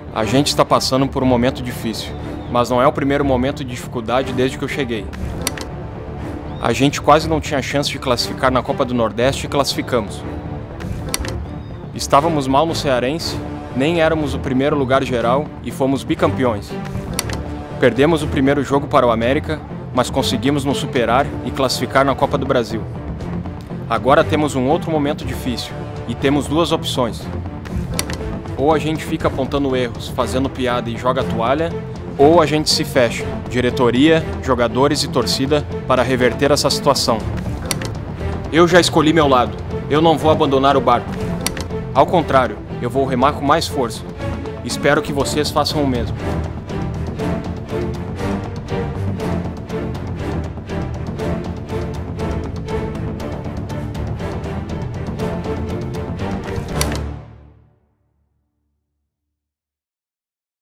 A gente está passando por um momento difícil, mas não é o primeiro momento de dificuldade desde que eu cheguei. A gente quase não tinha chance de classificar na Copa do Nordeste e classificamos. Estávamos mal no Cearense, nem éramos o primeiro lugar geral e fomos bicampeões. Perdemos o primeiro jogo para o América, mas conseguimos nos superar e classificar na Copa do Brasil. Agora temos um outro momento difícil e temos duas opções. Ou a gente fica apontando erros, fazendo piada e joga a toalha, ou a gente se fecha, diretoria, jogadores e torcida, para reverter essa situação. Eu já escolhi meu lado. Eu não vou abandonar o barco. Ao contrário, eu vou remar com mais força. Espero que vocês façam o mesmo.